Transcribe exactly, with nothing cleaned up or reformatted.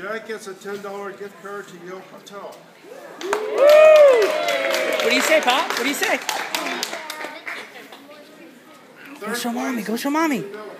Jack gets a ten dollar gift card to Yo Hotel. What do you say, Pop? What do you say? Go show mommy. Go show mommy.